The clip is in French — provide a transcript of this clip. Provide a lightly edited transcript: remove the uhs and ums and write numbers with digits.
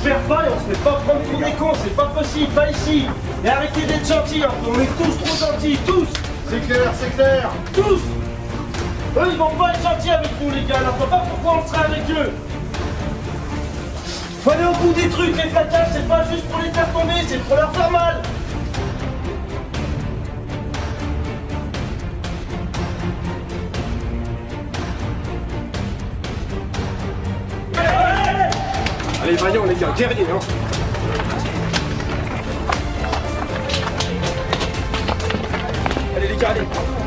perd pas et on se fait pas prendre pour des cons, c'est pas possible, pas ici. Et arrêtez d'être gentils, hein. On est tous trop gentils, tous. C'est clair, c'est clair. Tous. Eux, ils vont pas être gentils avec nous, les gars, alors je vois pas pourquoi on serait avec eux. Faut aller au bout des trucs, les plaquages, c'est pas juste pour les faire tomber, c'est pour leur faire mal. Allez, vaillant les gars, guerriers, hein. Allez les gars, allez.